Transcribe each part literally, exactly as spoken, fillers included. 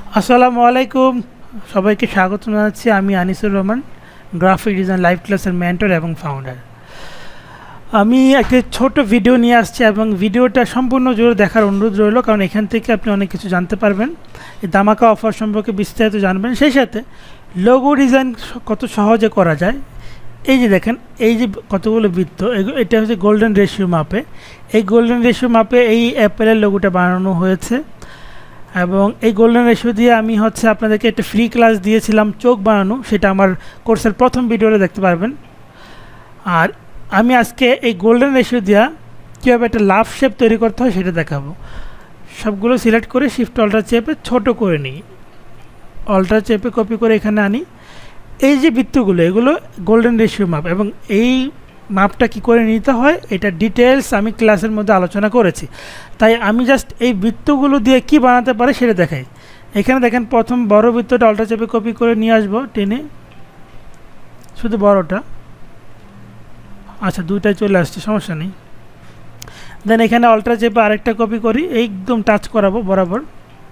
আসসালামু আলাইকুম সবাইকে স্বাগত জানাচ্ছি। আমি Anisur Rahman, graphic design live ক্লাসের মেন্টর এবং ফাউন্ডার। আমি একটা ছোট ভিডিও নিয়ে আসছি এবং ভিডিওটা সম্পূর্ণ জুড়ে দেখার অনুরোধ রইল, কারণ এখান থেকে আপনি অনেক কিছু জানতে পারবেন। এই ধামাকা অফার সম্পর্কে বিস্তারিত জানবেন, সেই সাথে লোগো ডিজাইন কত সহজে করা যায়। এই যে দেখেন, এই যে কতগুলো বৃত্ত, এটা হচ্ছে গোল্ডেন রেশিও মাপে। এই গোল্ডেন রেশিও মাপে এই অ্যাপেলের লোগোটা বানানো হয়েছে এবং এই গোল্ডেন রেশিও দিয়ে আমি হচ্ছে আপনাদেরকে একটা ফ্রি ক্লাস দিয়েছিলাম চোখ বানানো, সেটা আমার কোর্সের প্রথম ভিডিওতে দেখতে পারবেন। আর আমি আজকে এই গোল্ডেন রেশিও দিয়ে কীভাবে একটা লাভ শেপ তৈরি করতে হয় সেটা দেখাবো। সবগুলো সিলেক্ট করে শিফট অল্টার চেপে ছোট করে নিই, অল্টার চেপে কপি করে এখানে আনি। এই যে বৃত্তগুলো, এগুলো গোল্ডেন রেশিও মাপ এবং এই মাপটা কি করে নিতে হয় এটা ডিটেলস আমি ক্লাসের মধ্যে আলোচনা করেছি। তাই আমি জাস্ট এই বৃত্তগুলো দিয়ে কি বানাতে পারে সেটা দেখাই। এখানে দেখেন, প্রথম বড় বৃত্তটা অল্টার চেপে কপি করে নিয়ে আসবো টেনে, শুধু বড়টা। আচ্ছা, দুইটাই চলে আসছে, সমস্যা নেই। দেন এখানে অল্টার চেপে আরেকটা কপি করি, একদম টাচ করাবো বরাবর।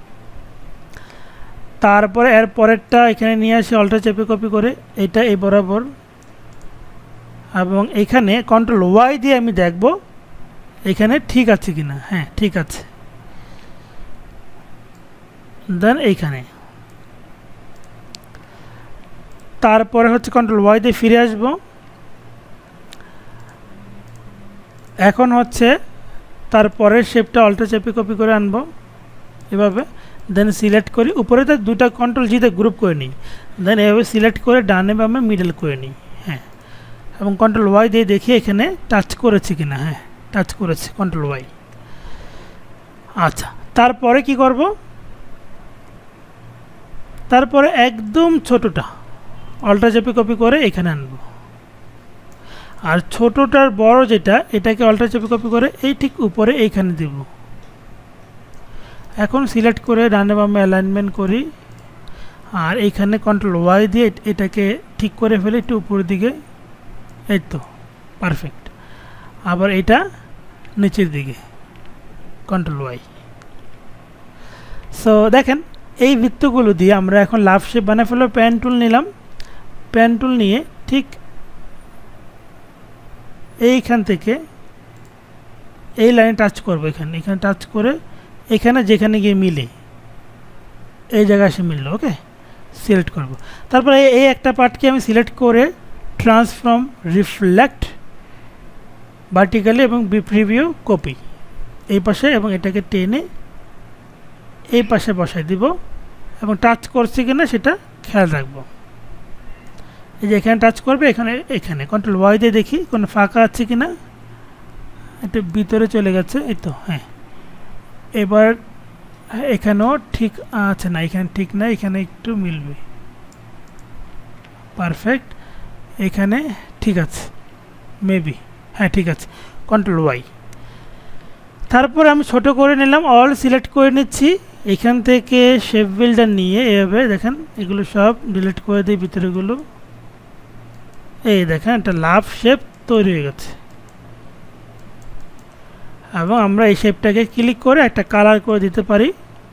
তারপরে এর পরেরটা এখানে নিয়ে আসি অল্টার চেপে কপি করে, এটা এই বরাবর। এবং এখানে কন্ট্রোল ওয়াই দিয়ে আমি দেখব এখানে ঠিক আছে কিনা। হ্যাঁ, ঠিক আছে। দেন এইখানে তারপরে হচ্ছে কন্ট্রোল ওয়াই দিয়ে ফিরে আসব। এখন হচ্ছে তারপরের শেপটা অল্টার চেপে কপি করে আনবো এভাবে। দেন সিলেক্ট করি, উপরে তো দুটা কন্ট্রোল জিতে গ্রুপ করে নিই। দেন এভাবে সিলেক্ট করে ডানে বামে মিডল করে নিই। হ্যাঁ, এবং কন্ট্রোল ওয়াই দিয়ে দেখি এখানে টাচ করেছি কিনা। হ্যাঁ, টাচ করেছি, কন্ট্রোল ওয়াই। আচ্ছা, তারপরে কি করব? তারপরে একদম ছোটটা অল্টার চেপে কপি করে এখানে আনব, আর ছোটটার বড় যেটা, এটাকে অল্টার চেপে কপি করে এই ঠিক উপরে এইখানে দেব। এখন সিলেক্ট করে ডানে বামে অ্যালাইনমেন্ট করি, আর এইখানে কন্ট্রোল ওয়াই দিয়ে এটাকে ঠিক করে ফেলে একটু উপরের দিকে। এই তো পারফেক্ট। আবার এটা নিচের দিকে, কন্ট্রোল ওয়াই। সো দেখেন, এই বৃত্তগুলো দিয়ে আমরা এখন লাভ শেপ বানিয়ে ফেলবো। পেন টুল নিলাম, পেন টুল নিয়ে ঠিক এইখান থেকে এই লাইনে টাচ করবো, এখানে এখানে টাচ করে এখানে যেখানে গিয়ে মিলে এই জায়গায় এসে মিললো। ওকে, সিলেক্ট করব। তারপরে এই একটা পার্টকে আমি সিলেক্ট করে ট্রান্সফর্ম রিফ্লেক্ট ভার্টিক্যালি এবং প্রিভিউ কপি এই পাশে, এবং এটাকে টেনে এই পাশে বসাই দিব এবং টাচ করছি কিনা সেটা খেয়াল রাখবো। এই যে এখানে টাচ করবে, এখানে এখানে কন্ট্রোল ওয়াই দিয়ে দেখি কোনো ফাঁকা আছে কিনা। এটা ভিতরে চলে গেছে, এই তো। হ্যাঁ, এবার এখানেও ঠিক আছে না, এখানে ঠিক না, এখানে একটু মিলবে। পারফেক্ট, এখানে ঠিক আছে মেবি। হ্যাঁ, ঠিক আছে, কন্ট্রোল ওয়াই। তারপর আমি ছোট করে নিলাম, অল সিলেক্ট করে নিচ্ছি। এখান থেকে শেপ বিল্ডার নিয়ে এভাবে দেখেন এগুলো সব ডিলিট করে দিই ভিতরেগুলো। এই দেখেন একটা লাভ শেপ তৈরি হয়ে গেছে, এবং আমরা এই শেপটাকে ক্লিক করে একটা কালার করে দিতে পারি।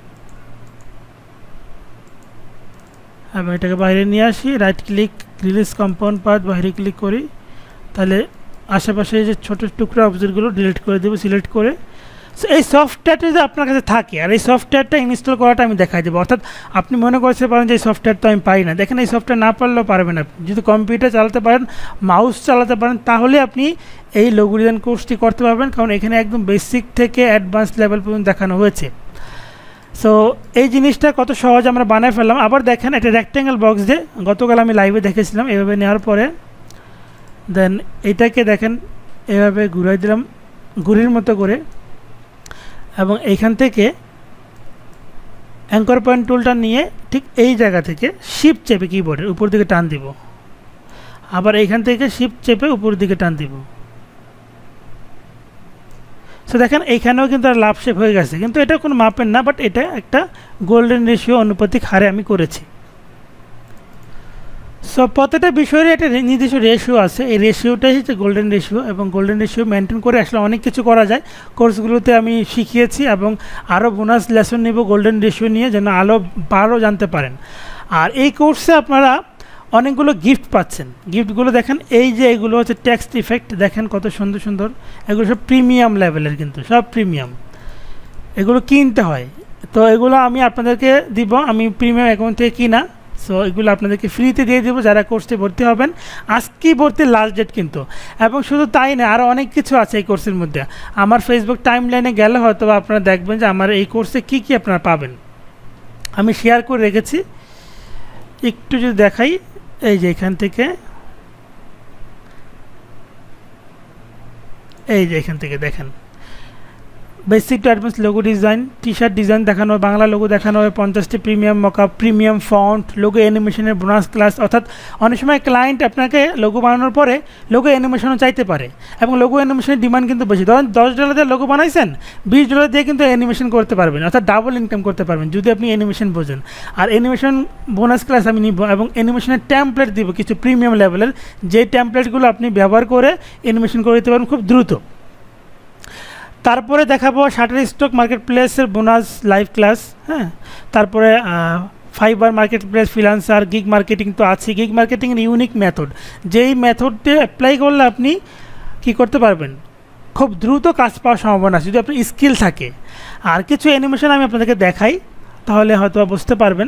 আমি এটাকে বাইরে নিয়ে আসি, right click, release compound path, বাইরে ক্লিক করি, তাহলে আশেপাশে যে ছোটো টুকরা অবজেক্টগুলো ডিলিট করে দেবো সিলেক্ট করে। সো এই সফটওয়্যারটা যদি আপনার কাছে থাকে, আর এই সফটওয়্যারটা ইনস্টল করাটা আমি দেখাই দেবো। অর্থাৎ আপনি মনে করতে পারেন যে এই সফটওয়্যার তো আমি পাই না। দেখেন, এই সফটওয়্যার না পারলেও পারবেন আপনি। যদি কম্পিউটার চালাতে পারেন, মাউস চালাতে পারেন, তাহলে আপনি এই লোগো ডিজাইন কোর্সটি করতে পারবেন, কারণ এখানে একদম বেসিক থেকে অ্যাডভান্স লেভেল পর্যন্ত দেখানো হয়েছে। সো এই জিনিসটা কত সহজ আমরা বানায় ফেললাম। আবার দেখেন, এটা রেক্ট্যাঙ্গেল বক্স দিয়ে গতকাল আমি লাইভে দেখেছিলাম। এভাবে নেওয়ার পরে দেন এটাকে দেখেন এভাবে ঘুরাই দিলাম ঘুরির মতো করে, এবং এইখান থেকে অ্যাঙ্কর পয়েন্ট টুলটা নিয়ে ঠিক এই জায়গা থেকে শিফট চেপে কিবোর্ডের উপর দিকে টান দিব, আবার এইখান থেকে শিফট চেপে উপর দিকে টান দিব। সো দেখেন, এইখানেও কিন্তু আর লাভ শেপ হয়ে গেছে, কিন্তু এটা কোনো মাপের না, বাট এটা একটা গোল্ডেন রেশিও অনুপাতিক হারে আমি করেছি। সো প্রত্যেকটা বিষয়ের একটা নির্দিষ্ট রেশিও আছে, এই রেশিওটাই হচ্ছে গোল্ডেন রেশিও, এবং গোল্ডেন রেশিও মেনটেন করে আসলে অনেক কিছু করা যায়। কোর্সগুলোতে আমি শিখিয়েছি এবং আরও বোনাস লেসন নেব গোল্ডেন রেশিও নিয়ে, যেন আরও ভালো জানতে পারেন। আর এই কোর্সে আপনারা অনেকগুলো গিফট পাচ্ছেন। গিফটগুলো দেখেন, এই যে এগুলো হচ্ছে টেক্সট ইফেক্ট, দেখেন কত সুন্দর সুন্দর, এগুলো সব প্রিমিয়াম লেভেলের, কিন্তু সব প্রিমিয়াম, এগুলো কিনতে হয়। তো এগুলো আমি আপনাদেরকে দিব, আমি প্রিমিয়াম অ্যাকাউন্ট থেকে কিনা। সো এগুলো আপনাদেরকে ফ্রিতে দিয়ে দেবো যারা কোর্সে ভর্তি হবেন। আজকেই ভর্তি লাস্ট ডেট কিন্তু, এবং শুধু তাই না, আরও অনেক কিছু আছে এই কোর্সের মধ্যে। আমার ফেসবুক টাইম লাইনে গেলে হয়তো আপনারা দেখবেন যে আমার এই কোর্সে কী কী আপনারা পাবেন, আমি শেয়ার করে রেখেছি। একটু যদি দেখাই, এই যে এখান থেকে, এই যে এখান থেকে দেখেন, basic to advance logo design, T shirt design দেখানো হয়, বাংলা লোগো দেখানো হয়, পঞ্চাশটি premium mockup, premium font, logo অ্যানিমেশনের বোনাস ক্লাস। অর্থাৎ অনেক সময় ক্লায়েন্ট আপনাকে লোগো বানানোর পরে লোগো অ্যানিমেশনও চাইতে পারে, এবং লোগো অ্যানিমেশনের ডিমান্ড কিন্তু বেশি। ধরেন দশ ডলার দিয়ে লোগো বানাইছেন, বিশ ডলার দিয়ে কিন্তু অ্যানিমেশন করতে পারবেন, অর্থাৎ ডাবল ইনকাম করতে পারবেন যদি আপনি অ্যানিমেশন বোঝেন। আর অ্যানিমেশন বোনাস ক্লাস আমি নিব, এবং অ্যানিমেশনের ট্যাম্পলেট দিব কিছু প্রিমিয়াম লেভেলের, যে ট্যাম্পলেটগুলো আপনি ব্যবহার করে অ্যানিমেশন করে দিতে পারবেন খুব দ্রুত। তারপরে দেখাবো শাটার স্টক মার্কেট প্লেসের বোনাস লাইভ ক্লাস, হ্যাঁ। তারপরে Fiverr marketplace, freelancer, gig marketing তো আছে, গিগ মার্কেটিংয়ের ইউনিক মেথড, যেই মেথডে অ্যাপ্লাই করলে আপনি কি করতে পারবেন, খুব দ্রুত কাজ পাওয়ার সম্ভাবনা আছে যদি আপনার স্কিল থাকে। আর কিছু অ্যানিমেশন আমি আপনাদেরকে দেখাই, তাহলে হয়তো বুঝতে পারবেন।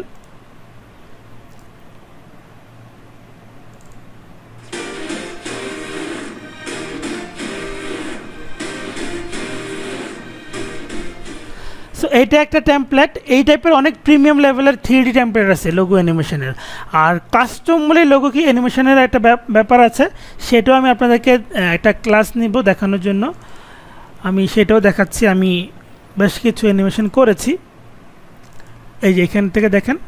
সো এইটা একটা টেমপ্লেট, এই টাইপের অনেক প্রিমিয়াম লেভেলের থ্রি ডি টেমপ্লেট আছে লোগো অ্যানিমেশনের। আর কাস্টম বলে লোগো কি অ্যানিমেশনের একটা ব্যাপার আছে, সেটাও আমি আপনাদেরকে একটা ক্লাস নিব দেখানোর জন্য, আমি সেটাও দেখাচ্ছি। আমি বেশ কিছু অ্যানিমেশন করেছি, এই যে এখান থেকে দেখেন,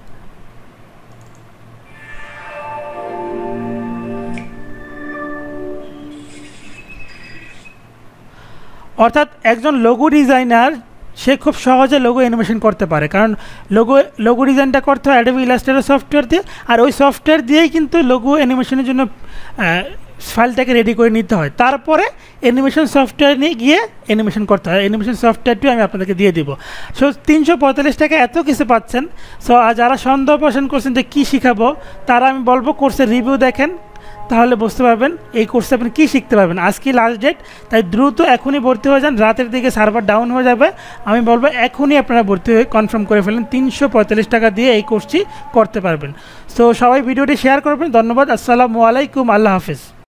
অর্থাৎ একজন লোগো ডিজাইনার সে খুব সহজে লোগো অ্যানিমেশন করতে পারে, কারণ লোগো লোগো ডিজাইনটা করতে হয় অ্যাডোবি ইলাস্ট্রেটর সফটওয়্যার দিয়ে, আর ওই সফটওয়্যার দিয়েই কিন্তু লোগো অ্যানিমেশনের জন্য ফাইলটাকে রেডি করে নিতে হয়, তারপরে অ্যানিমেশন সফটওয়্যার নিয়ে গিয়ে অ্যানিমেশন করতে হয়। অ্যানিমেশন সফটওয়্যারটিও আমি আপনাদেরকে দিয়ে দিব। সো তিনশো পঁয়তাল্লিশ টাকা এত কিছু পাচ্ছেন। সো যারা সন্দেহ পোষণ করছেন যে কী শিখাবো, তারা আমি বলবো কোর্সের রিভিউ দেখেন, তাহলে বুঝতে পারবেন এই কোর্সে আপনি কী শিখতে পারবেন। আজকে লাস্ট ডেট, তাই দ্রুত এখনই ভর্তি হয়ে যান, রাতের দিকে সার্ভার ডাউন হয়ে যাবে। আমি বলবো এখনই আপনারা ভর্তি হয়ে কনফার্ম করে ফেলেন, তিনশো পঁয়তাল্লিশ টাকা দিয়ে এই কোর্সটি করতে পারবেন। সো সবাই ভিডিওটি শেয়ার করবেন। ধন্যবাদ। আসসালামু আলাইকুম। আল্লাহ হাফিজ।